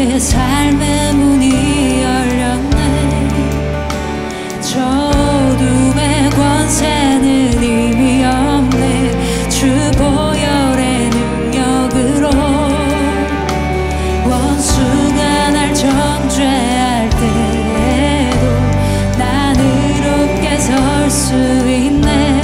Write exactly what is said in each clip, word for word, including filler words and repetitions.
나의 삶의 문이 열렸네. 저 어둠의 권세는 이미 없네. 주 보혈의 능력으로 원수가 날 정죄할 때에도 난 의롭게 설 수 있네.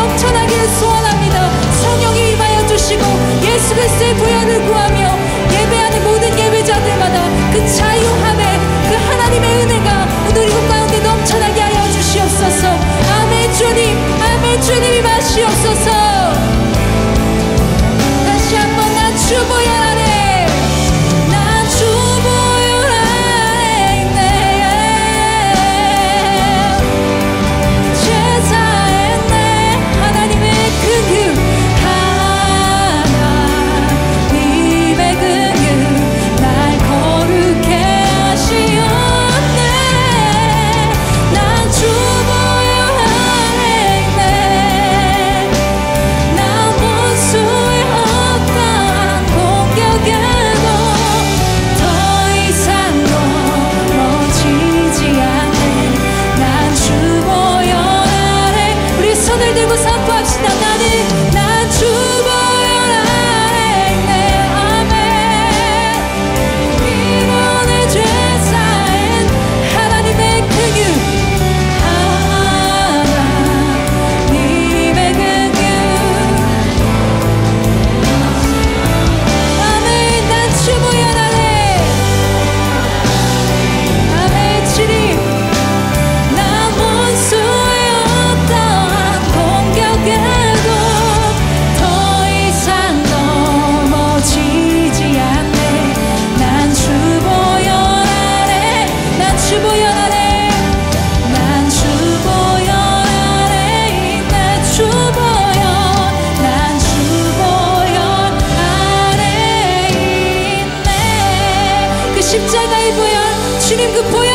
예수 그리스도의 보혈을 구하며 예배 공격하고 더 이상 넘어지지 않네. 난 주 보혈 아래 우리 손을 들고 선포합시다. 나는 난 주 보혈 아래 있네. 아멘. 이번에 죄사엔 하나님의 긍휼 하나님의 긍휼 아멘. 난 주 보혈 아래 아멘. 주님 나 원수의 어떠한 공격에도 더 이상 넘어지지 않네. 난 주 보혈 아래 난 주 보혈 아래 난 주 보혈 아래 있네. 주 보혈 난 주 보혈 아래 있네. 그 십자가의 보혈 주님 그 보혈